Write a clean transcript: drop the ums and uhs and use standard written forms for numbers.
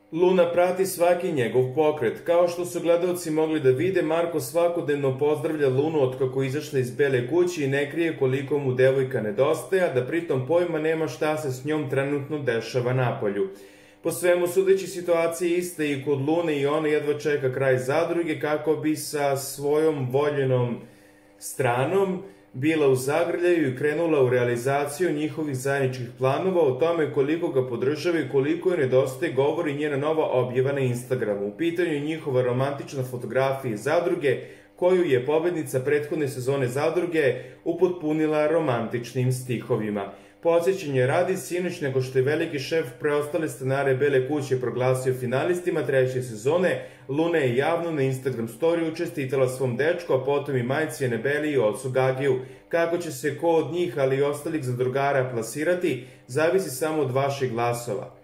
Luna prati svaki njegov pokret. Kao što su gledaoci mogli da vide, Marko svakodnevno pozdravlja Lunu otkako izašla iz Bele kuće i ne krije koliko mu devojka nedostaje, a da pritom pojma nema šta se s njom trenutno dešava napolju. Po svemu sudeći, situacija je ista i kod Lune i ona jedva čeka kraj zadruge kako bi sa svojom voljenom stranom bila u zagrljaju i krenula u realizaciju njihovih zajedničkih planova. O tome koliko ga podržava i koliko joj nedostaje govori njena nova objava na Instagramu. U pitanju je njihova romantična fotografija iz zadruge, koju je pobednica prethodne sezone zadruge upotpunila romantičnim stihovima. Podsjećanje radi, sinoć nego što je veliki šef preostale stanare Bele kuće proglasio finalistima treće sezone, Luna je javno na Instagram storiju čestitala svom dečku, a potom i majci Anabeli i ocu Gagiju. Kako će se ko od njih, ali i ostalih zadrugara plasirati, zavisi samo od vaših glasova.